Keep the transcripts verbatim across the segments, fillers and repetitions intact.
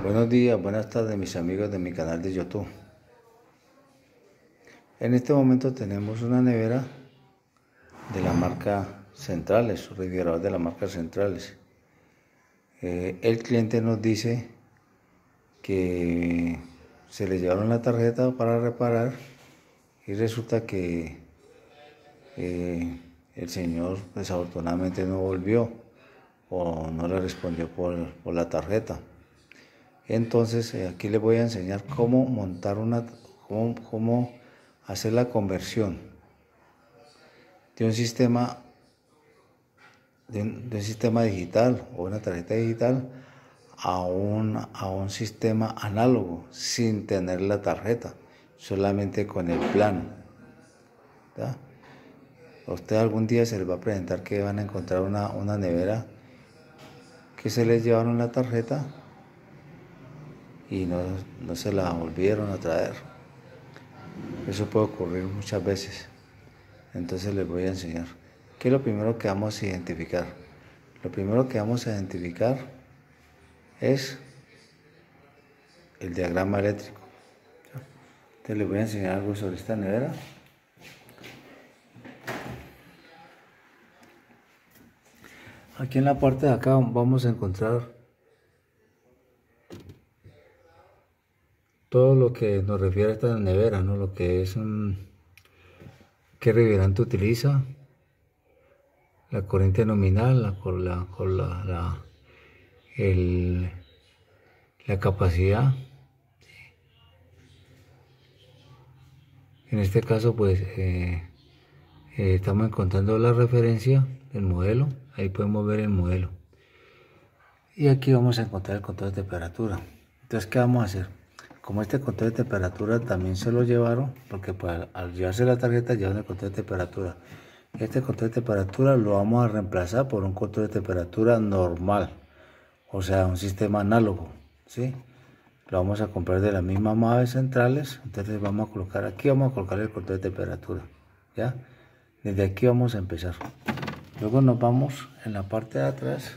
Buenos días, buenas tardes mis amigos de mi canal de YouTube. En este momento tenemos una nevera de la marca Centrales, un refrigerador de la marca Centrales. Eh, el cliente nos dice que se le llevaron la tarjeta para reparar y resulta que eh, el señor desafortunadamente no volvió o no le respondió por, por la tarjeta. Entonces eh, aquí les voy a enseñar cómo montar una, cómo, cómo hacer la conversión de un sistema de un, de un sistema digital o una tarjeta digital a un, a un sistema análogo sin tener la tarjeta, solamente con el plano. ¿Ya? A usted algún día se les va a presentar que van a encontrar una, una nevera que se les llevaron la tarjeta y no, no se la volvieron a traer. Eso puede ocurrir muchas veces. Entonces les voy a enseñar. ¿Qué es lo primero que vamos a identificar? Lo primero que vamos a identificar es el diagrama eléctrico. Entonces les voy a enseñar algo sobre esta nevera. Aquí en la parte de acá vamos a encontrar todo lo que nos refiere a esta nevera, ¿no? Lo que es um, qué refrigerante utiliza, la corriente nominal, la, con la, con la, la, el, la capacidad. En este caso, pues eh, eh, estamos encontrando la referencia del modelo. Ahí podemos ver el modelo. Y aquí vamos a encontrar el control de temperatura. Entonces, ¿qué vamos a hacer? Como este control de temperatura también se lo llevaron, porque pues, al, al llevarse la tarjeta llevan el control de temperatura. Este control de temperatura lo vamos a reemplazar por un control de temperatura normal, o sea, un sistema análogo, ¿sí? Lo vamos a comprar de la misma marca de Centrales. Entonces vamos a colocar aquí, vamos a colocar el control de temperatura, ¿ya? Desde aquí vamos a empezar. Luego nos vamos en la parte de atrás.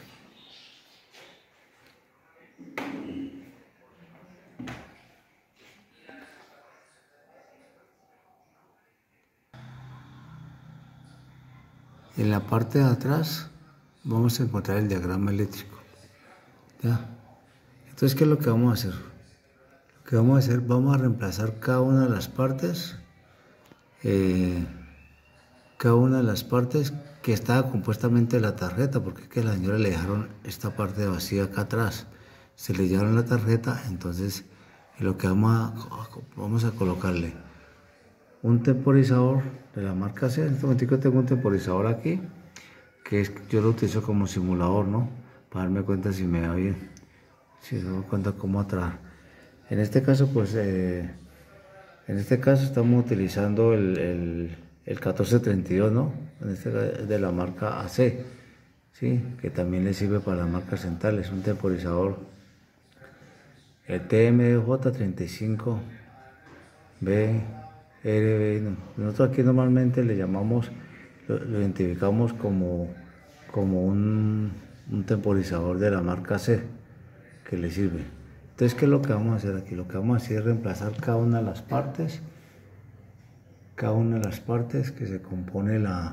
En la parte de atrás vamos a encontrar el diagrama eléctrico, ¿ya? Entonces, ¿qué es lo que vamos a hacer? Lo que vamos a hacer, vamos a reemplazar cada una de las partes, eh, cada una de las partes que estaba compuestamente de la tarjeta, porque es que a la señora le dejaron esta parte vacía acá atrás, se le llevaron la tarjeta. Entonces lo que vamos a, vamos a colocarle un temporizador de la marca C. En este momento tengo un temporizador aquí, que es, yo lo utilizo como simulador, ¿no? Para darme cuenta si me va bien, si se da cuenta cómo atraer. En este caso, pues, eh, en este caso estamos utilizando el, el, el catorce treinta y dos, ¿no? En este es de la marca A C, ¿sí? Que también le sirve para la marca Central. Es un temporizador, el T M D J treinta y cinco B R B. No. Nosotros aquí normalmente le llamamos, lo, lo identificamos como, como un, un temporizador de la marca C, que le sirve. Entonces, ¿qué es lo que vamos a hacer aquí? Lo que vamos a hacer es reemplazar cada una de las partes, cada una de las partes que se compone la,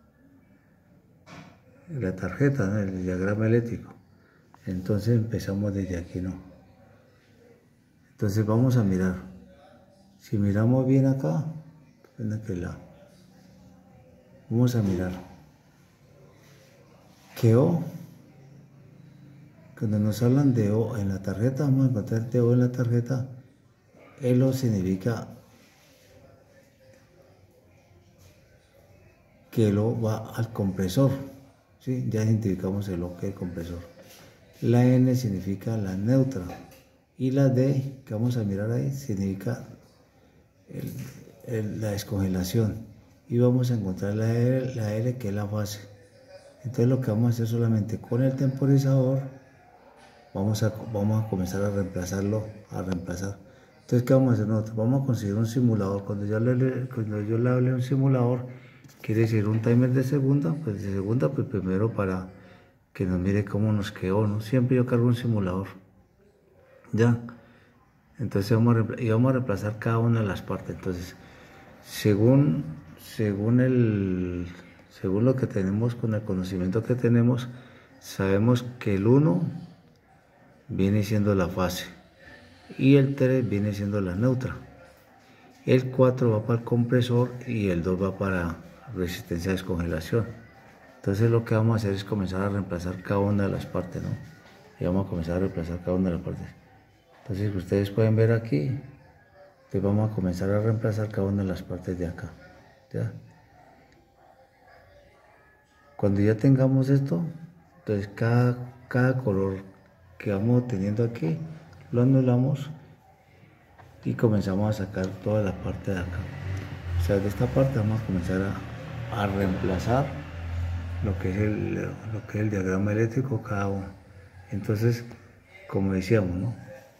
la tarjeta, ¿no? El diagrama eléctrico. Entonces empezamos desde aquí, ¿no? Entonces vamos a mirar. Si miramos bien acá, en aquel lado, vamos a mirar que O, cuando nos hablan de O en la tarjeta, vamos a encontrar de O en la tarjeta. El O significa que el O va al compresor, ¿sí? Ya identificamos el O que es el compresor. La N significa la neutra y la D, que vamos a mirar ahí, significa el, el, la descongelación. Y vamos a encontrar la R, la R, que es la fase. Entonces lo que vamos a hacer solamente con el temporizador, vamos a, vamos a comenzar a reemplazarlo, a reemplazar. Entonces, ¿qué vamos a hacer nosotros? Vamos a conseguir un simulador. Cuando yo le, cuando yo le hable un simulador, quiere decir un timer de segunda, pues de segunda, pues primero para que nos mire cómo nos quedó, ¿no? Siempre yo cargo un simulador. Ya. Entonces vamos a, y vamos a reemplazar cada una de las partes. Entonces, según, según, el, según lo que tenemos, con el conocimiento que tenemos, sabemos que el uno viene siendo la fase y el tres viene siendo la neutra. El cuatro va para el compresor y el dos va para resistencia a descongelación. Entonces lo que vamos a hacer es comenzar a reemplazar cada una de las partes, ¿no? Y vamos a comenzar a reemplazar cada una de las partes. Entonces ustedes pueden ver aquí, que vamos a comenzar a reemplazar cada una de las partes de acá. ¿Ya? Cuando ya tengamos esto, entonces cada, cada color que vamos teniendo aquí, lo anulamos y comenzamos a sacar toda la parte de acá. O sea, de esta parte vamos a comenzar a, a reemplazar lo que, es el, lo que es el diagrama eléctrico cada uno. Entonces, como decíamos, ¿no?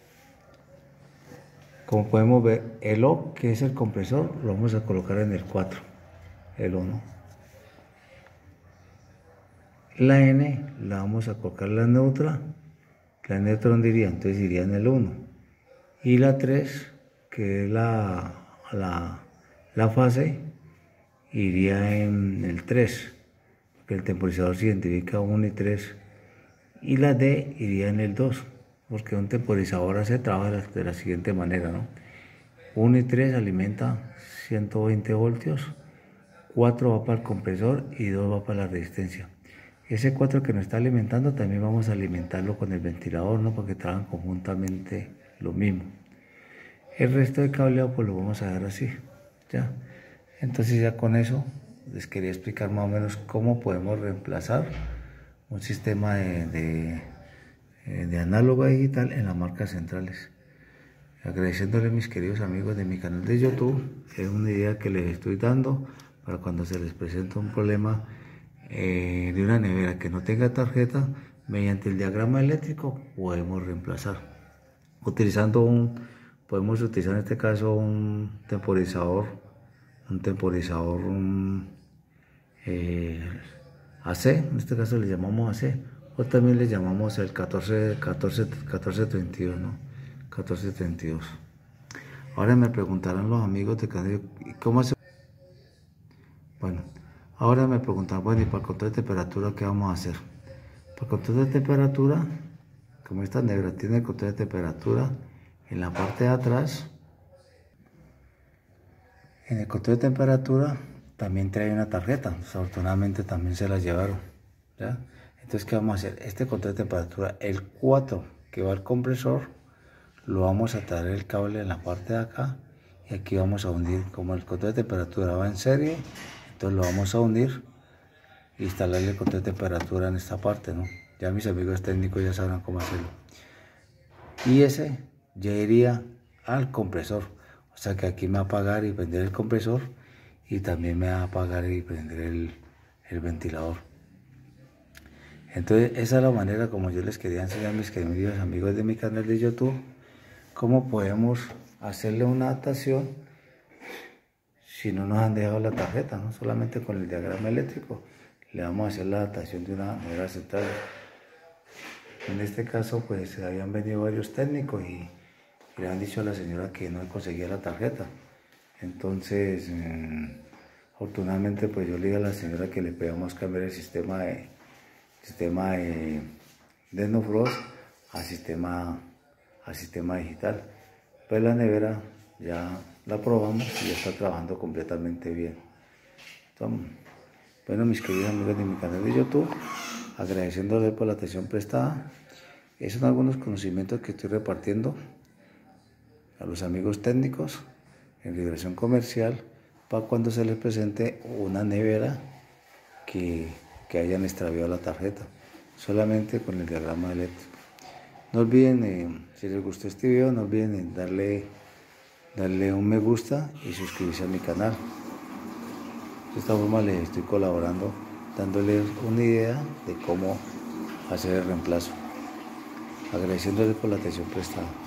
Como podemos ver, el O, que es el compresor, lo vamos a colocar en el cuatro, el uno. La N la vamos a colocar en la neutra. La neutra, ¿dónde iría? Entonces iría en el uno. Y la tres, que es la, la, la fase, iría en el tres, porque el temporizador se identifica uno y tres. Y la D iría en el dos, porque un temporizador se trabaja de la, de la siguiente manera, ¿no? uno y tres alimenta ciento veinte voltios, cuatro va para el compresor y dos va para la resistencia. Ese cuatro que nos está alimentando también vamos a alimentarlo con el ventilador, ¿no? Porque trabajan conjuntamente lo mismo. El resto de cableado pues lo vamos a dejar así, ¿ya? Entonces ya con eso les quería explicar más o menos cómo podemos reemplazar un sistema de, de, de análogo a digital en las marcas centrales. Agradeciéndole a mis queridos amigos de mi canal de YouTube, es una idea que les estoy dando para cuando se les presenta un problema eh, de una nevera que no tenga tarjeta, mediante el diagrama eléctrico podemos reemplazar. Utilizando un, podemos utilizar en este caso un temporizador, un temporizador un, eh, A C, en este caso le llamamos A C, o también le llamamos el catorce, catorce, catorce treinta y dos, ¿no? catorce treinta y dos. Ahora me preguntarán los amigos de canal, ¿cómo hace? Bueno, ahora me preguntan, bueno, ¿y para el control de temperatura qué vamos a hacer? Para el control de temperatura, como esta negra tiene el control de temperatura, en la parte de atrás, en el control de temperatura también trae una tarjeta, desafortunadamente también se la llevaron, ¿ya? Entonces, ¿qué vamos a hacer? Este control de temperatura, el cuatro que va al compresor, lo vamos a traer el cable en la parte de acá y aquí vamos a hundir, como el control de temperatura va en serie, entonces lo vamos a hundir e instalarle el control de temperatura en esta parte, ¿no? Ya mis amigos técnicos ya sabrán cómo hacerlo. Y ese ya iría al compresor, o sea que aquí me va a apagar y prender el compresor y también me va a apagar y prender el, el ventilador. Entonces esa es la manera como yo les quería enseñar a mis queridos amigos de mi canal de YouTube cómo podemos hacerle una adaptación si no nos han dejado la tarjeta, no solamente con el diagrama eléctrico, le vamos a hacer la adaptación de una manera central. En este caso pues habían venido varios técnicos y, y le han dicho a la señora que no conseguía la tarjeta. Entonces eh, afortunadamente pues yo le dije a la señora que le podíamos cambiar el sistema de sistema de, de no frost a sistema al sistema digital. Pues la nevera ya la probamos y ya está trabajando completamente bien. Entonces, bueno, mis queridos amigos de mi canal de YouTube, agradeciéndoles por la atención prestada. Esos son algunos conocimientos que estoy repartiendo a los amigos técnicos en liberación comercial para cuando se les presente una nevera que, que hayan extraviado la tarjeta, solamente con el diagrama eléctrico. No olviden, eh, si les gustó este video, no olviden en darle, darle un me gusta y suscribirse a mi canal. De esta forma les estoy colaborando, dándoles una idea de cómo hacer el reemplazo. Agradeciéndoles por la atención prestada.